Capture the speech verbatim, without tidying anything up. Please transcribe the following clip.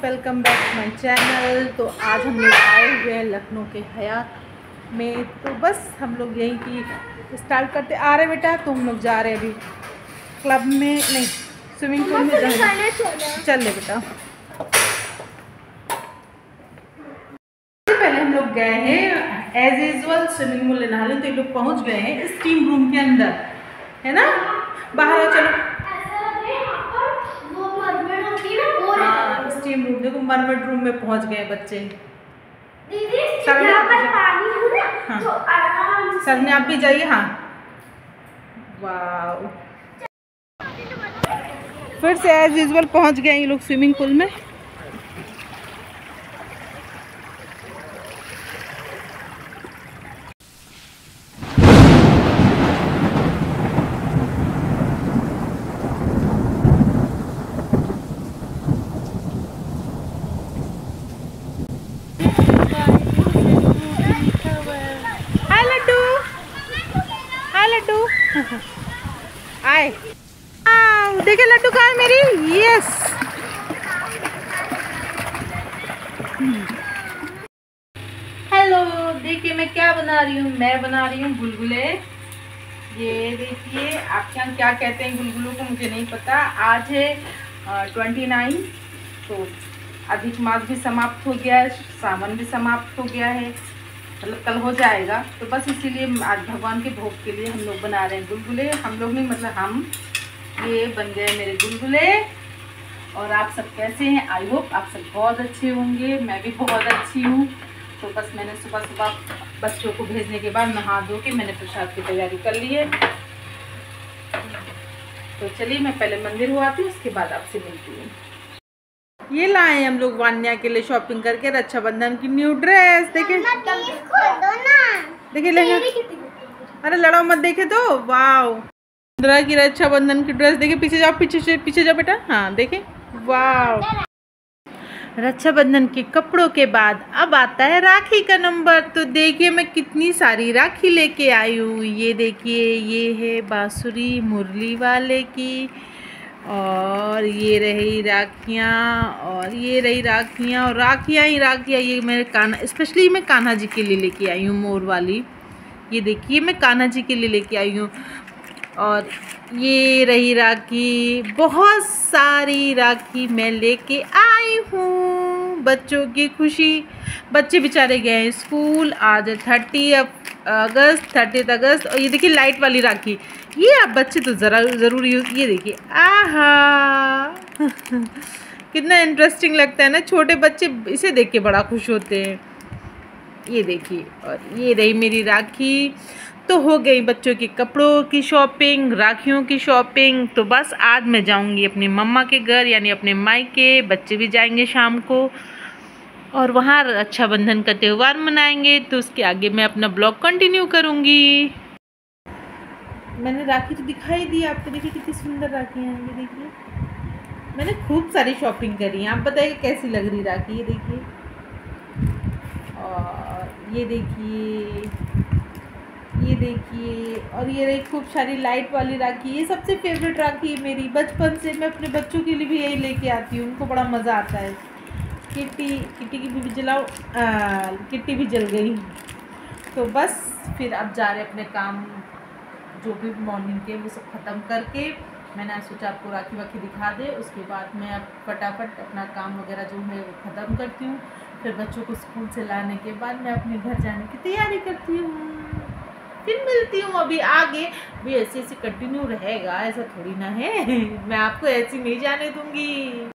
Welcome back to my channel. तो आज हम लोग आए हुए हैं लखनऊ के हयात में। तो बस हम लोग यहीं की स्टार्ट करते आ रहे बेटा। तो हम लोग जा रहे हैं अभी क्लब में, नहीं स्विमिंग पूल में जाने। चल ले बेटा। पहले हम लोग गए हैं एज यूजुअल स्विमिंग पूल नहाने। तो ये लोग पहुँच गए हैं स्टीम रूम के अंदर, है ना। बाहर चलो। हाँ स्टीम रूम, देखो मरमट रूम में पहुंच गए बच्चे। सर ने हाँ सर ने आप भी जाइए। हाँ वाह, फिर से एज यूजुअल पहुंच गए ये लोग स्विमिंग पूल में। आए देखिए लड्डू कहाँ है मेरी। यस हेलो, देखिए मैं क्या बना रही हूँ। मैं बना रही हूँ गुलगुले। ये देखिए आपके यहाँ क्या कहते हैं गुलगुलों को, मुझे नहीं पता। आज है ट्वेंटी नाइन, तो अधिक मास भी समाप्त हो गया है, सावन भी समाप्त हो गया है, मतलब कल हो जाएगा। तो बस इसीलिए आज भगवान के भोग के लिए हम लोग बना रहे हैं गुलगुले। हम लोग नहीं मतलब हम, ये बन गए मेरे गुलगुले। और आप सब कैसे हैं? आई होप आप सब बहुत अच्छे होंगे। मैं भी बहुत अच्छी हूँ। तो बस मैंने सुबह सुबह बच्चों को भेजने के बाद नहा धो के मैंने प्रसाद की तैयारी कर ली है। तो चलिए मैं पहले मंदिर हुआ आती हूँ, उसके बाद आपसे मिलती हूँ। ये लाए हम लोग वान्या के लिए शॉपिंग करके रक्षाबंधन की न्यू ड्रेस। देखे देखिए लेंगे, अरे लड़ाओ मत। देखे तो वाओ, इंदिरा की रक्षाबंधन की ड्रेस। देखिए पीछे जाओ, पीछे से पीछे जाओ बेटा। हाँ देखे वाओ। रक्षाबंधन के कपड़ों के बाद अब आता है राखी का नंबर। तो देखिए मैं कितनी सारी राखी लेके आई हूँ। ये देखिए, ये है बांसुरी मुरली वाले की, और ये रही राखियाँ, और ये रही राखियाँ, और राखियाँ ही राखियाँ। ये मेरे कान्हा, स्पेशली मैं कान्हा जी के लिए लेके आई हूँ मोर वाली। ये देखिए मैं कान्हा जी के लिए लेके आई हूँ। और ये रही राखी, बहुत सारी राखी मैं लेके आई हूँ। बच्चों की खुशी, बच्चे बेचारे गए स्कूल। आज थर्टी अगस्त थर्टी अगस्त। और ये देखिए लाइट वाली राखी, ये आप बच्चे तो ज़रा ज़रूर यूज़। ये देखिए आहा कितना इंटरेस्टिंग लगता है ना। छोटे बच्चे इसे देख के बड़ा खुश होते हैं। ये देखिए, और ये रही मेरी राखी। तो हो गई बच्चों के कपड़ों की शॉपिंग, राखियों की शॉपिंग। तो बस आज मैं जाऊंगी अपनी मम्मा के घर, यानी अपने मायके। बच्चे भी जाएंगे शाम को, और वहाँ रक्षाबंधन का त्यौहार मनाएंगे। तो उसके आगे मैं अपना ब्लॉग कंटिन्यू करूँगी। मैंने राखी तो दिखाई दी आपको। देखिए कितनी सुंदर राखी हैं। ये देखिए मैंने खूब सारी शॉपिंग करी है। आप बताइए कैसी लग रही राखी। ये देखिए, और ये देखिए, ये देखिए, और ये रही खूब सारी लाइट वाली राखी। ये सबसे फेवरेट राखी है मेरी। बचपन से मैं अपने बच्चों के लिए भी यही लेके आती हूँ, उनको बड़ा मज़ा आता है। किट्टी किट्टी की भी जलाओ, किट्टी भी जल गई। तो बस फिर अब जा रहे अपने काम, जो भी मॉर्निंग के वो सब ख़त्म करके मैंने आज सोचा आपको राखी वाखी दिखा दे। उसके बाद मैं अब फटाफट अपना काम वगैरह जो है वो ख़त्म करती हूँ। फिर बच्चों को स्कूल से लाने के बाद मैं अपने घर जाने की तैयारी करती हूँ। फिर मिलती हूँ अभी आगे भी। ऐसे ऐसे कंटिन्यू रहेगा, ऐसा थोड़ी ना है। मैं आपको ऐसी नहीं जाने दूँगी।